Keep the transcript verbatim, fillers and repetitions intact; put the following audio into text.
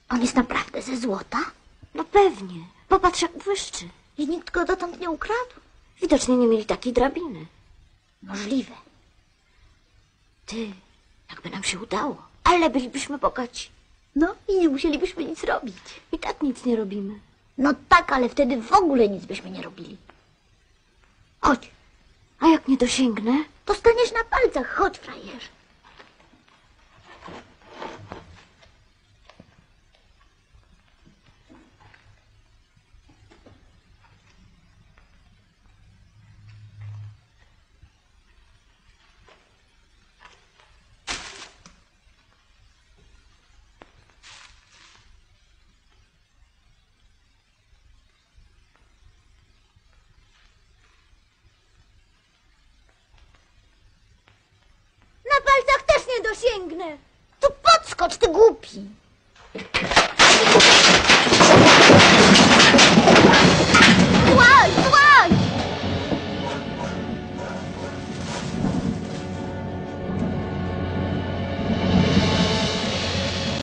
On jest naprawdę ze złota? No pewnie. Popatrz, jak błyszczy. I nikt go dotąd nie ukradł? Widocznie nie mieli takiej drabiny. Możliwe. Ty, jakby nam się udało. Ale bylibyśmy bogaci. No i nie musielibyśmy nic robić. I tak nic nie robimy. No tak, ale wtedy w ogóle nic byśmy nie robili. Chodź, A jak nie dosięgnę? to staniesz na palcach. Chodź, frajerze. Na palcach też nie dosięgnę. To podskocz, ty głupi.